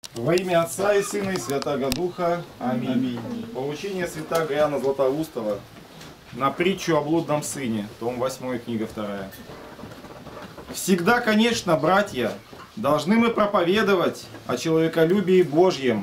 Во имя Отца и Сына и Святаго Духа. Аминь. Поучение святаго Иоанна Златоустова на притчу о блудном сыне. Том 8, книга 2. Всегда, конечно, братья, должны мы проповедовать о человеколюбии Божьем.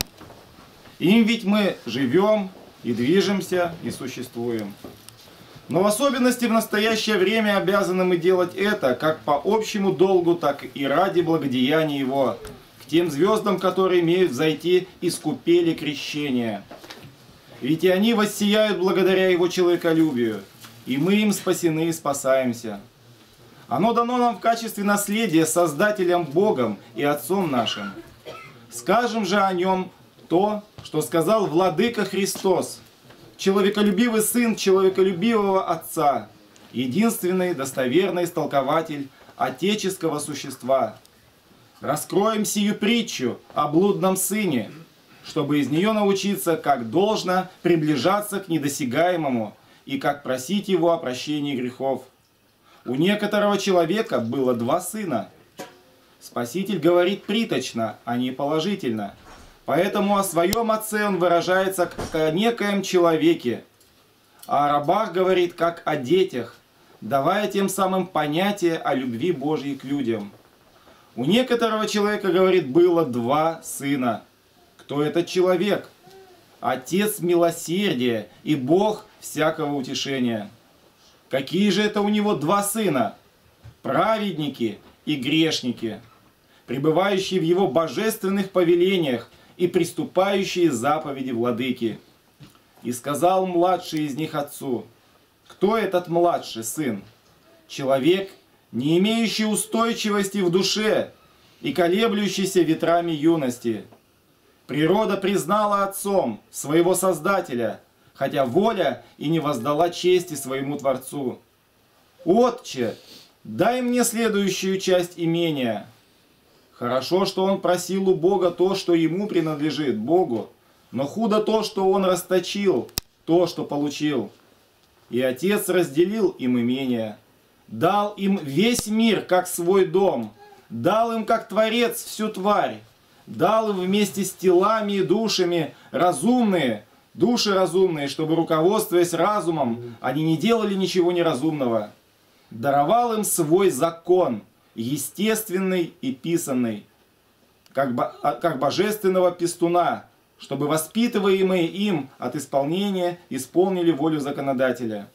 Им ведь мы живем и движемся и существуем. Но в особенности в настоящее время обязаны мы делать это как по общему долгу, так и ради благодеяния Его, к тем звездам, которые имеют взойти из купели крещения. Ведь и они воссияют благодаря Его человеколюбию, и мы им спасены и спасаемся. Оно дано нам в качестве наследия Создателем Богом и Отцом нашим. Скажем же о Нем то, что сказал Владыка Христос: человеколюбивый Сын человеколюбивого Отца, единственный достоверный истолкователь отеческого существа. Раскроем сию притчу о блудном сыне, чтобы из нее научиться, как должно приближаться к недосягаемому и как просить его о прощении грехов. У некоторого человека было 2 сына. Спаситель говорит приточно, а не положительно. Поэтому о своем отце он выражается как о некоем человеке, а о рабах говорит как о детях, давая тем самым понятие о любви Божьей к людям. У некоторого человека, говорит, было 2 сына. Кто этот человек? Отец милосердия и Бог всякого утешения. Какие же это у него 2 сына? Праведники и грешники, пребывающие в его божественных повелениях и приступающие заповеди владыки. И сказал младший из них отцу: кто этот младший сын? Человек, не имеющий устойчивости в душе и колеблющийся ветрами юности. Природа признала отцом своего Создателя, хотя воля и не воздала чести своему Творцу. Отче, дай мне следующую часть имения. Хорошо, что он просил у Бога то, что ему принадлежит, Богу, но худо то, что он расточил, то, что получил. И отец разделил им имение, дал им весь мир, как свой дом, дал им, как Творец, всю тварь, дал им вместе с телами и душами души разумные, чтобы, руководствуясь разумом, они не делали ничего неразумного. Даровал им свой закон, естественный и писанный, как божественного пестуна, чтобы воспитываемые им от исполнения исполнили волю законодателя.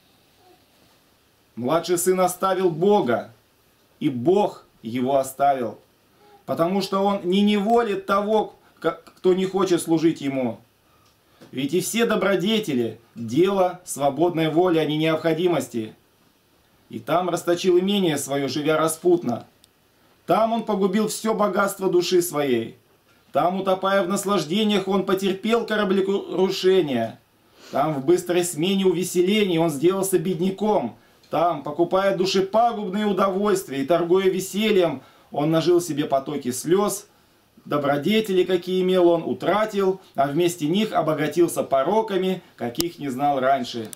Младший сын оставил Бога, и Бог его оставил, потому что он не неволит того, кто не хочет служить ему. Ведь и все добродетели – дело свободной воли, а не необходимости. И там расточил имение свое, живя распутно. Там он погубил все богатство души своей. Там, утопая в наслаждениях, он потерпел кораблекрушение. Там, в быстрой смене увеселений, он сделался бедняком. Там, покупая душепагубные удовольствия и торгуя весельем, он нажил себе потоки слез. Добродетели, какие имел, он утратил, а вместе них обогатился пороками, каких не знал раньше.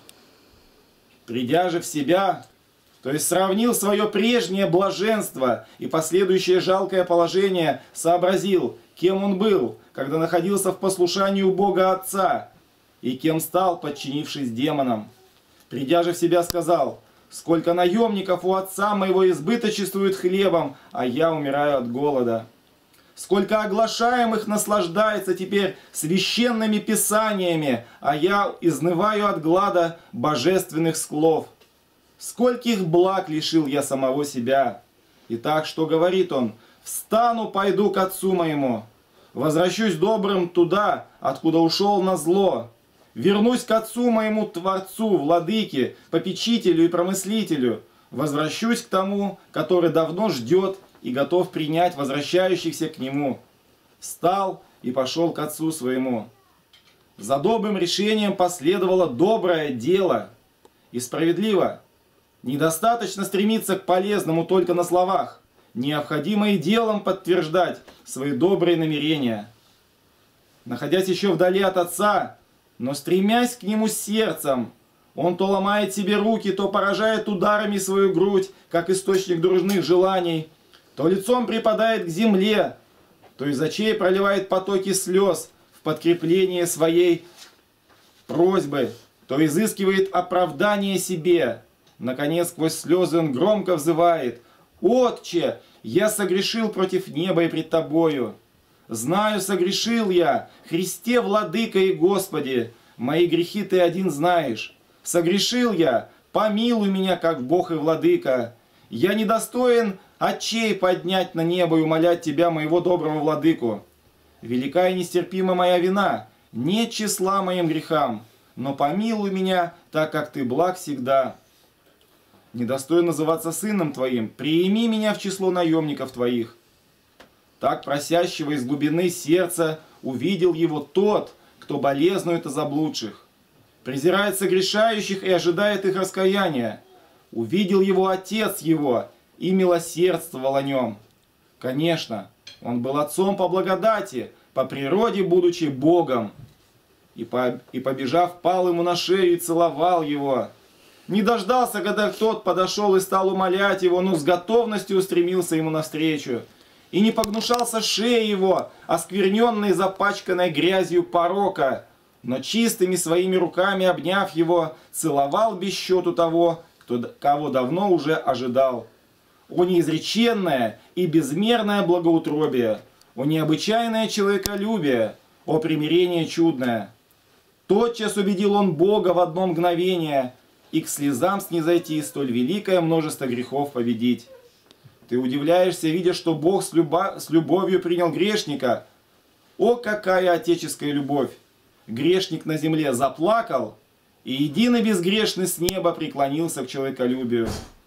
Придя же в себя, то есть сравнил свое прежнее блаженство и последующее жалкое положение, сообразил, кем он был, когда находился в послушании у Бога Отца, и кем стал, подчинившись демонам. Придя же в себя, сказал: сколько наемников у отца моего избыточествуют хлебом, а я умираю от голода. Сколько оглашаемых наслаждается теперь священными писаниями, а я изнываю от глада божественных склов. Скольких благ лишил я самого себя. Итак, что говорит он? Встану, пойду к отцу моему. Возвращусь добрым туда, откуда ушел на зло. Вернусь к отцу моему Творцу, Владыке, Попечителю и Промыслителю. Возвращусь к тому, который давно ждет и готов принять возвращающихся к нему. Встал и пошел к отцу своему. За добрым решением последовало доброе дело. И справедливо. Недостаточно стремиться к полезному только на словах. Необходимо и делом подтверждать свои добрые намерения. Находясь еще вдали от отца, но стремясь к нему сердцем, он то ломает себе руки, то поражает ударами свою грудь, как источник дурных желаний, то лицом припадает к земле, то из очей проливает потоки слез в подкрепление своей просьбы, то изыскивает оправдание себе. Наконец, сквозь слезы он громко взывает: «Отче, я согрешил против неба и пред Тобою. Знаю, согрешил я, Христе, Владыка и Господи, мои грехи Ты один знаешь. Согрешил я, помилуй меня, как Бог и Владыка. Я недостоин очей поднять на небо и умолять Тебя, моего доброго Владыку. Велика и нестерпима моя вина, нет числа моим грехам, но помилуй меня, так как Ты благ всегда. Недостоин называться сыном Твоим, приими меня в число наемников Твоих». Так просящего из глубины сердца увидел его тот, кто болезнует о заблудших, презирает согрешающих и ожидает их раскаяния. Увидел его отец его и милосердствовал о нем. Конечно, он был отцом по благодати, по природе будучи Богом. И побежав, пал ему на шею и целовал его. Не дождался, когда тот подошел и стал умолять его, но с готовностью устремился ему навстречу. И не погнушался шеи его, оскверненной, запачканной грязью порока, но чистыми своими руками, обняв его, целовал без счету того, кого давно уже ожидал. О неизреченное и безмерное благоутробие, о необычайное человеколюбие, о примирение чудное! Тотчас убедил он Бога в одно мгновение, и к слезам снизойти, столь великое множество грехов победить. Ты удивляешься, видя, что Бог с любовью принял грешника. О, какая отеческая любовь! Грешник на земле заплакал, и единый безгрешный с неба преклонился к человеколюбию.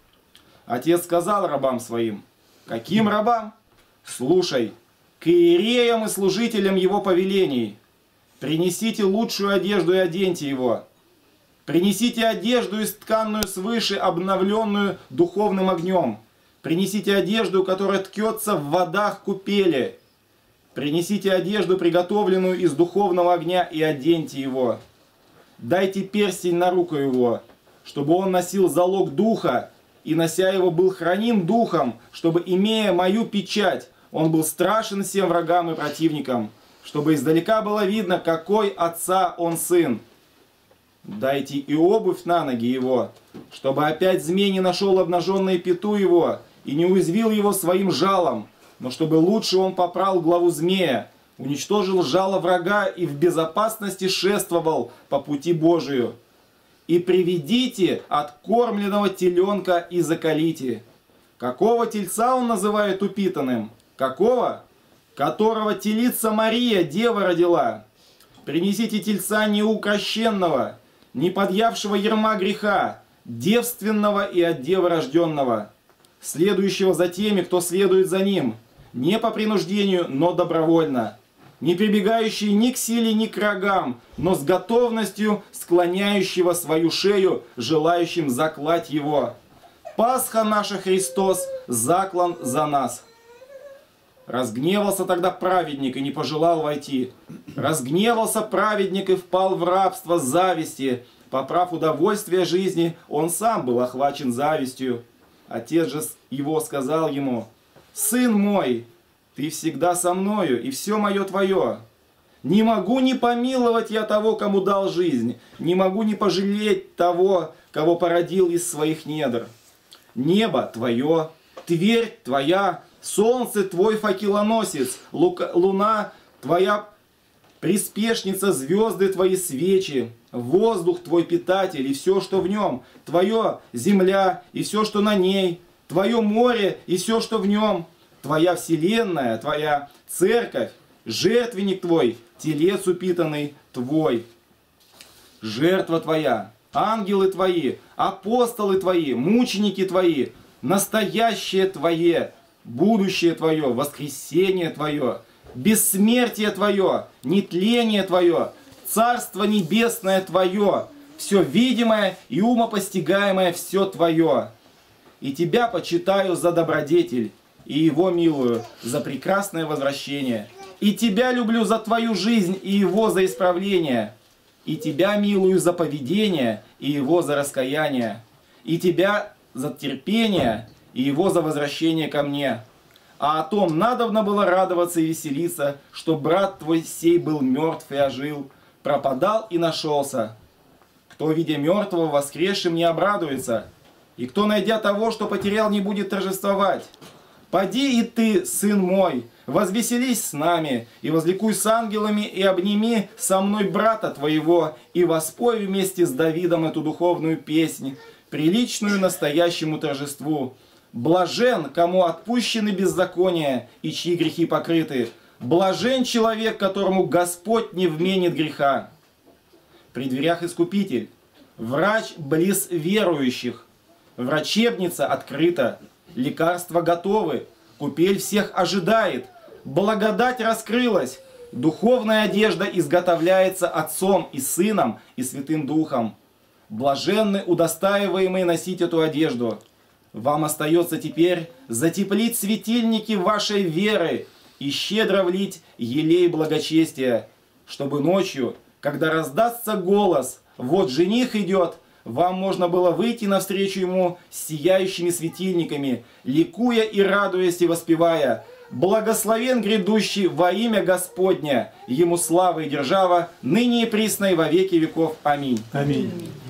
Отец сказал рабам своим: каким рабам? Слушай, к иереям и служителям его повелений. Принесите лучшую одежду и оденьте его. Принесите одежду истканную свыше, обновленную духовным огнем. Принесите одежду, которая ткется в водах купели. Принесите одежду, приготовленную из духовного огня, и оденьте его. Дайте перстень на руку его, чтобы он носил залог духа, и, нося его, был храним духом, чтобы, имея мою печать, он был страшен всем врагам и противникам, чтобы издалека было видно, какой отца он сын. Дайте и обувь на ноги его, чтобы опять змей не нашел обнаженное пяту его и не уязвил его своим жалом, но чтобы лучше он попрал главу змея, уничтожил жало врага и в безопасности шествовал по пути Божию. И приведите откормленного теленка и заколите. Какого тельца он называет упитанным? Какого? Которого телица Мария, дева, родила. Принесите тельца неукрощенного, не подъявшего ярма греха, девственного и от девы рожденного, следующего за теми, кто следует за ним, не по принуждению, но добровольно, не прибегающий ни к силе, ни к рогам, но с готовностью склоняющего свою шею, желающим заклать его. Пасха наша Христос заклан за нас. Разгневался тогда праведник и не пожелал войти. Разгневался праведник и впал в рабство зависти. Поправ удовольствие жизни, он сам был охвачен завистью. Отец же его сказал ему: «Сын мой, ты всегда со мною, и все мое твое. Не могу не помиловать я того, кому дал жизнь, не могу не пожалеть того, кого породил из своих недр. Небо твое, Тверь твоя, солнце твой факелоносец, луна твоя приспешница, звезды твои свечи, воздух твой питатель и все, что в нем, твое земля и все, что на ней, твое море и все, что в нем, твоя вселенная, твоя церковь, жертвенник твой, телец упитанный твой, жертва твоя, ангелы твои, апостолы твои, мученики твои, настоящее твое, будущее твое, воскресение твое, бессмертие твое, нетление твое, царство небесное твое, все видимое и умопостигаемое все твое. И тебя почитаю за добродетель, и его милую за прекрасное возвращение. И тебя люблю за твою жизнь, и его за исправление. И тебя милую за поведение, и его за раскаяние. И тебя за терпение, и его за возвращение ко мне. А о том надобно было радоваться и веселиться, что брат твой сей был мертв и ожил, пропадал и нашелся. Кто, видя мертвого, воскресшим, не обрадуется, и кто, найдя того, что потерял, не будет торжествовать. Поди и ты, сын мой, возвеселись с нами, и возликуй с ангелами, и обними со мной брата твоего, и воспой вместе с Давидом эту духовную песнь, приличную настоящему торжеству. Блажен, кому отпущены беззакония, и чьи грехи покрыты. Блажен человек, которому Господь не вменит греха. При дверях Искупитель, врач близ верующих, врачебница открыта, лекарства готовы, купель всех ожидает, благодать раскрылась, духовная одежда изготовляется Отцом и Сыном и Святым Духом. Блаженны удостаиваемые носить эту одежду. Вам остается теперь затеплить светильники вашей веры и щедро влить елей благочестия, чтобы ночью, когда раздастся голос «Вот жених идет», вам можно было выйти навстречу ему с сияющими светильниками, ликуя и радуясь и воспевая: «Благословен грядущий во имя Господня, ему слава и держава, ныне и присно и во веки веков. Аминь». Аминь.